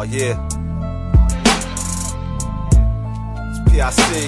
Yeah. It's PIC.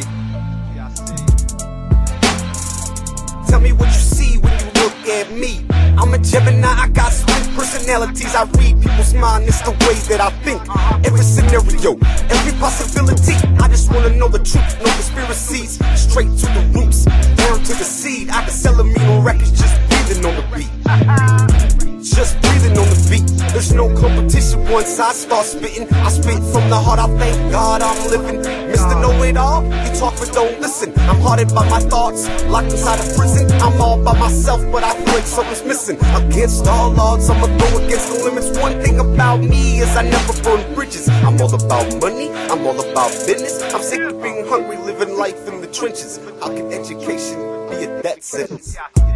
Tell me what you see when you look at me. I'm a Gemini, I got split personalities. I read people's mind, it's the way that I think. Every scenario, every possibility. I just wanna know the truth, no conspiracies. Straight to the roots, down to the seed. I can sell amino records just breathing on the beat. Just breathing on the beat. There's no competition once I start spitting. I spit from the heart, I thank God I'm living. Mr. Know-It-All, you talk but don't listen. I'm haunted by my thoughts, locked inside a prison. I'm all by myself, but I feel like something's missing. Against all odds, I'ma go against the limits. One thing about me is I never burn bridges. I'm all about money, I'm all about business. I'm sick of being hungry, living life in the trenches. How can education be a death sentence?